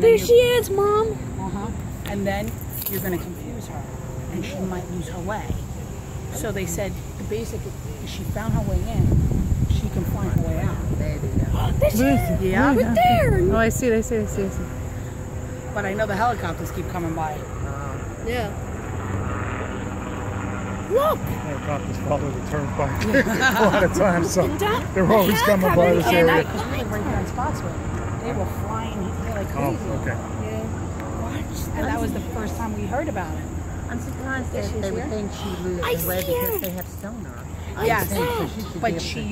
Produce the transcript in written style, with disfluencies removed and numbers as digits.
there she is, Mom. And then you're going to confuse her, and she might lose her way. So they said the basic, if she found her way in, she can find her way out. There she is. Yeah. Right there. Oh, I see it, I see it, I see it. But I know the helicopters keep coming by. Yeah. Look. Helicopters follow the turnpike a lot of times, so they're always coming by this And area. I right there in Spotswood. They were flying here like crazy. Oh, okay. Yeah. And that was the first time we heard about it. I'm surprised that they would think she loses her way because they have sonar. Yes, but she